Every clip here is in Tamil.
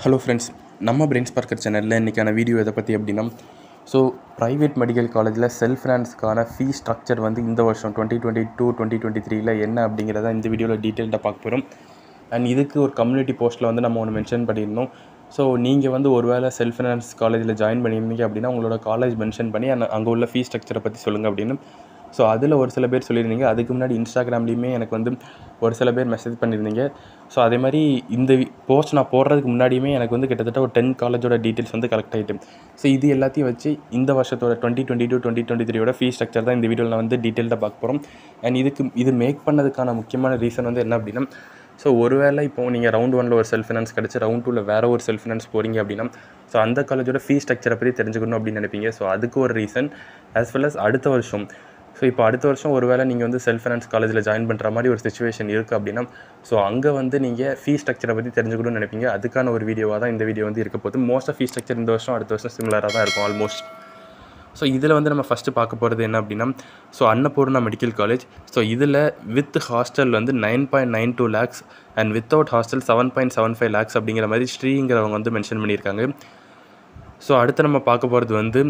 ஹலோ ஃப்ரெண்ட்ஸ், நம்ம பிரெயின்ஸ் பார்க்கர் சேனலில் இன்றைக்கான வீடியோ எதை பற்றி அப்படின்னா, ப்ரைவேட் மெடிக்கல் காலேஜில் செல்ஃப் ஃபினான்ஸ்க்கான ஃபீஸ் ஸ்ட்ரக்சர் வந்து இந்த வருஷம் 2022-2023 என்ன அப்படிங்கிறத இந்த வீடியோவில் டீட்டெயில்டாக பார்க்க போகிறோம். அண்ட் இதுக்கு ஒரு கம்யூனிட்டி போஸ்ட்டில் வந்து நம்ம ஒன்று மென்ஷன் பண்ணியிருந்தோம். நீங்கள் வந்து ஒரு வேளை செல்ஃப் ஃபினான்ஸ் காலேஜில் ஜாயின் பண்ணியிருந்தீங்க அப்படின்னா உங்களோட காலேஜ் மென்ஷன் பண்ணி அங்கே உள்ள ஃபீஸ் ஸ்ட்ரக்சரை பற்றி சொல்லுங்கள் அப்படின்னு. அதில் ஒரு சில பேர் சொல்லியிருந்தீங்க. அதுக்கு முன்னாடி இன்ஸ்டாகிராம்லேயுமே எனக்கு வந்து ஒரு சில பேர் மெசேஜ் பண்ணியிருந்தீங்க. அதே மாதிரி இந்த போஸ்ட் நான் போடுறதுக்கு முன்னாடியுமே எனக்கு வந்து கிட்டத்தட்ட ஒரு 10 காலேஜோட டீட்டெயில்ஸ் வந்து கலெக்ட் ஆகிட்டு. இது எல்லாத்தையும் வச்சு இந்த வருஷத்தோட 2022-2023 ஃபீஸ் ஸ்ட்ரக்சர் தான் இந்த வீடியோவில் நான் வந்து டீட்டெயில்டாக பார்க்க போகிறோம். அண்ட் இது மேக் பண்ணதுக்கான முக்கியமான ரீசன் வந்து என்ன அப்படின்னா, ஒருவேளை இப்போது நீங்கள் ரவுண்ட் 1 ஒரு செல்ஃப் ஃபினான்ஸ் கிடச்சி ரவுண்ட் 2 வேறு ஒரு செல்ஃப் ஃபினான்ஸ் போகிறீங்க அப்படின்னா அந்த காலேஜோட ஃபீஸ் ஸ்ட்ரக்சரை பற்றி தெரிஞ்சுக்கணும் அப்படின்னு நினைப்பீங்க. அதுக்கு ஒரு ரீசன் ஆஸ் வெல் அஸ் அடுத்த வருஷம். இப்போ அடுத்த வருஷம் ஒரு வேளை நீங்கள் வந்து செல்ஃப் ஃபினான்ஸ் காலேஜில் ஜாயின் பண்ணுற மாதிரி ஒரு சிச்சுவேஷன் இருக்குது அப்படின்னா அங்கே வந்து நீங்கள் ஃபீஸ் ஸ்ட்ரக்சரை பற்றி தெரிஞ்சுக்கணும்னு நினைப்பீங்க. அதுக்கான ஒரு வீடியோவாக தான் இந்த வீடியோ வந்து இருக்க போகுது. மோஸ்ட் ஆஃப் ஃபீஸ் ஸ்ட்ரக்சர் இந்த வருஷம் அடுத்த வருஷம் சிமிலராக தான் இருக்கும் ஆல்மோஸ்ட். இதில் வந்து நம்ம ஃபஸ்ட்டு பார்க்க போகிறது என்ன அப்படின்னா, அன்னபூர்ணா மெடிக்கல் காலேஜ். இதில் வித் ஹாஸ்டல் வந்து 9.92 lakhs and without hostel 7.75 lakhs அப்படிங்கிற மாதிரி ஸ்ரீங்கிறவங்க வந்து மென்ஷன் பண்ணியிருக்காங்க. அடுத்து நம்ம பார்க்க போகிறது வந்து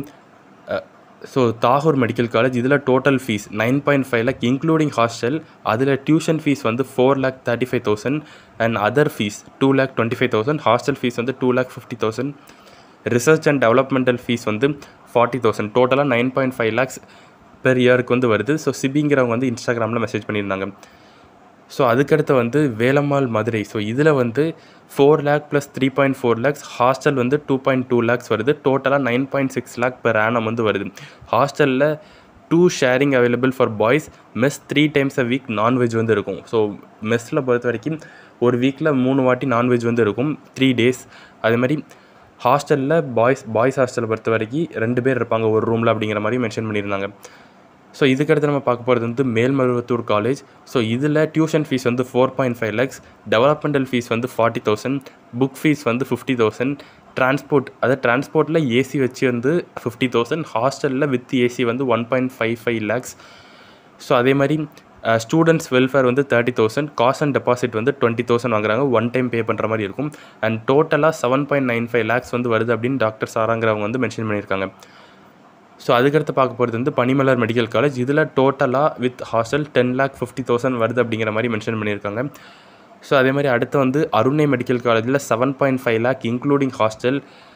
தாகூர் மெடிக்கல் காலேஜ். இதில் total fees 9.5 lakh including hostel. அதில் டியூஷன் ஃபீஸ் வந்து 4,35,000 and other fees 2,25,000. Hostel fees வந்து 2,50,000. ரிசர்ச் அண்ட் டெவலப்மெண்டல் ஃபீஸ் வந்து 40,000. டோட்டலாக 9.5 lakhs பெர் இயருக்கு வந்து வருது. சிபிங்கிறவங்க வந்து இன்ஸ்டாகிராமில் மெசேஜ் பண்ணியிருந்தாங்க. அதுக்கடுத்து வந்து வேலம்மாள் மதுரை. இதில் வந்து 4 lakh + 3.4 lakhs. ஹாஸ்டல் வந்து 2.2 lakhs வருது. டோட்டலாக 9.6 lakh பெர் ஆனம் வந்து வருது. ஹாஸ்டலில் 2 sharing available for boys. Mess 3 times a week non veg வந்து இருக்கும். மெஸ்ஸில் பொறுத்த வரைக்கும் ஒரு வீக்கில் 3 வாட்டி நான்வெஜ் வந்து இருக்கும் 3 days. அதே மாதிரி ஹாஸ்டலில் பாய்ஸ் ஹாஸ்டலை பொறுத்த வரைக்கும் 2 பேர் இருப்பாங்க ஒரு ரூமில் அப்படிங்கிற மாதிரி மென்ஷன் பண்ணியிருந்தாங்க. இதுக்கடுத்து நம்ம பார்க்க போகிறது வந்து மேல்மருவத்தூர் காலேஜ். இதில் டியூஷன் ஃபீஸ் வந்து 4.5 lakhs. டெவலப்மெண்டல் ஃபீஸ் வந்து 40,000. புக் ஃபீஸ் வந்து 50,000. டிரான்ஸ்போர்ட்டில் ஏசி வச்சு வந்து 50,000. ஹாஸ்டலில் வித் ஏசி வந்து 1.55 lakhs. அதே மாதிரி ஸ்டூடெண்ட்ஸ் வெல்ஃபேர் வந்து 30,000. காஸ்ட் அண்ட் டெபாசிட் வந்து 20,000 வாங்குறாங்க. ஒன் டைம் பே பண்ணுற மாதிரி இருக்கும். அண்ட் டோட்டலாக 7.95 lakhs வந்து வருது அப்படின்னு டாக்டர் சாராங்கிறவங்க வந்து மென்ஷன் பண்ணியிருக்காங்க. அதுக்கடுத்து பார்க்க போகிறது வந்து பனிமலர் மெடிக்கல் காலேஜ். இதில் டோட்டலாக வித் ஹாஸ்டல் 10,50,000 வருது அப்படிங்கிற மாதிரி மென்ஷன் பண்ணியிருக்காங்க. அதே மாதிரி அடுத்து வந்து அருணை மெடிக்கல் காலேஜில் 7.5 lakh including hostel.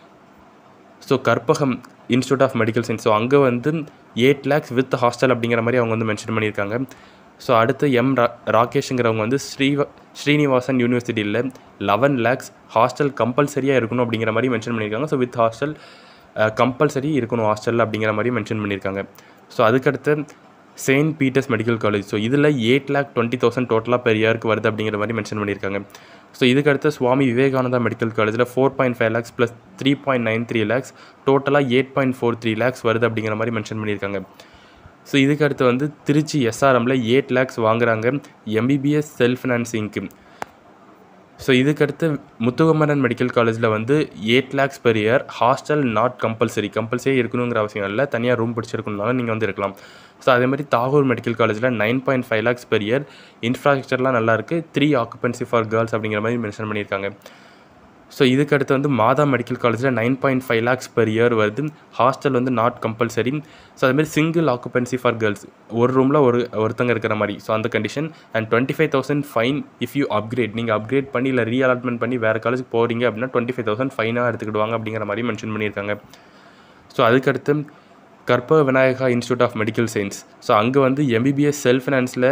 Karpagam institute of medical science. அங்கே வந்து 8 lakhs வித் ஹாஸ்டல் அப்படிங்கிற மாதிரி அவங்க வந்து மென்ஷன் பண்ணியிருக்காங்க. அடுத்து ராகேஷுங்கிறவங்க வந்து ஸ்ரீனிவாசன் யூனிவர்சிட்டியில் 11 lakhs. ஹாஸ்டல் கம்பல்சரியாக இருக்கணும் அப்படிங்கிற மாதிரி மென்ஷன் பண்ணியிருக்காங்க. வித் ஹாஸ்டல் கம்பல்சரி இருக்கணும் ஹாஸ்டலில் அப்படிங்கிற மாதிரி மென்ஷன் பண்ணியிருக்காங்க. அதுக்கடுத்து செயின்ட் பீட்டர்ஸ் மெடிக்கல் காலேஜ். இதில் 8,20,000 டோட்டலாக பெர் இயருக்கு வருது அப்படிங்கிற மாதிரி மென்ஷன் பண்ணியிருக்காங்க. இதுக்கடுத்து சுவாமி விவேகானந்தா மெடிக்கல் காலேஜில் 4.5 lakhs + 3.93 lakhs. டோட்டலாக 8.43 lakhs வருது அப்படிங்கிற மாதிரி மென்ஷன் பண்ணியிருக்காங்க. இதுக்கடுத்து வந்து திருச்சி எஸ்ஆர்எம்மில் 8 lakhs வாங்குறாங்க MBBS செல்ஃப் ஃபினான்சிங்க்கு. இதுக்கடுத்து முத்துகுமரன் மெடிக்கல் காலேஜில் வந்து 8 lakhs per year. Hostel not compulsory இருக்கணுங்கிற அவசியம் இல்லை. தனியாக ரூம் பிடிச்சிருக்கணும்னாலும் நீங்கள் வந்து இருக்கலாம். அதே மாதிரி தாகூர் மெடிக்கல் காலேஜில் 9.5 lakhs பெர் இயர். இன்ஃப்ராஸ்ட்ரக்சர்லாம் நல்லாயிருக்கு. 3 occupancy ஃபார் கேர்ள்ஸ் அப்படிங்கிற மாதிரி மென்ஷன் பண்ணியிருக்காங்க. இதுக்கடுத்து வந்து மாதா மெடிக்கல் காலேஜில் 9.5 lakhs பெர் இயர் வருது. ஹாஸ்டல் வந்து நாட் கம்பல்சரி. அதேமாதிரி சிங்கிள் ஆக்குபென்சி ஃபார் கேர்ள்ஸ், ஒரு ரூமில் ஒருத்தங்க இருக்கிற மாதிரி. அந்த condition. And 25,000 fine if you upgrade. நீங்கள் அப்கிரேட் பண்ணி இல்லை ரீஅலாட்மெண்ட் பண்ணி வேறு காலேஜுக்கு போகிறீங்க அப்படின்னா 25,000 ஃபைனாக எடுத்துக்கிடுவாங்க அப்படிங்கிற மாதிரி மென்ஷன் பண்ணியிருக்காங்க. அதுக்கடுத்து Karpaga Vinayaga institute of medical science. அங்கே வந்து MBBS செல்ஃப் ஃபினான்ஸில்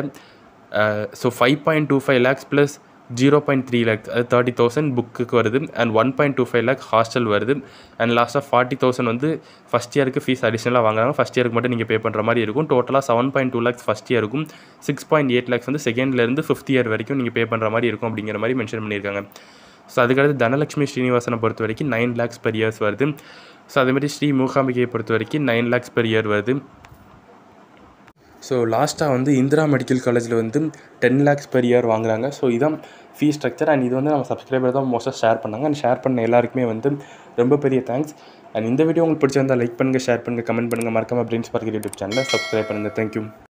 5.25 lakhs + 0.3 lakhs அது 30,000 புக்குக்கு வருது. அண்ட் 1.25 lakh ஹாஸ்டல் வருது. அண்ட் லாஸ்ட்டாக 40,000 வந்து ஃபஸ்ட் இயருக்கு ஃபீஸ் அடிஷ்னலாக வாங்குறாங்க. ஃபஸ்ட் இயருக்கு மட்டும் நீங்கள் பே பண்ணுற மாதிரி இருக்கும். டோட்டலாக 7.2 lakhs ஃபஸ்ட் இயருக்கும் 6.8 lakhs வந்து செகண்ட்லேருந்து 5th இயர் வரைக்கும் நீங்கள் பே பண்ணுற மாதிரி இருக்கும் அப்படிங்கிற மாதிரி மென்ஷன் பண்ணியிருக்காங்க. அதுக்கடுத்து தனலட்சுமி ஸ்ரீனிவாசனை பொறுத்த வரைக்கும் 9 lakhs பெர் இயர்ஸ் வருது. அதேமாதிரி ஸ்ரீ மூகாம்பிகையை பொறுத்த வரைக்கும் 9 lakhs பெர் இயர் வருது. லாஸ்ட்டாக வந்து இந்திரா மெடிக்கல் காலேஜில் வந்து 10 lakhs பெர் இயர் வாங்குறாங்க. இதான் ஃபீஸ் ஸ்ட்ரக்சர். அண்ட் இது வந்து நம்ம சப்ஸ்கிரைபர் தான் மோஸ்ட்டாக ஷேர் பண்ணாங்க. அண்ட் ஷேர் பண்ண எல்லாருக்குமே வந்து ரொம்ப பெரிய தேங்க்ஸ். அண்ட் இந்த வீடியோ உங்களுக்கு பிடிச்சிருந்தால் லைக் பண்ணுங்கள், ஷேர் பண்ணுங்கள், கமெண்ட் பண்ணுங்கள். மறக்காம பிரெயின்ஸ் பார்க்கர் யூடியூப் சேனலை சப்ஸ்கிரைப் பண்ணுங்கள். தேங்க்யூ.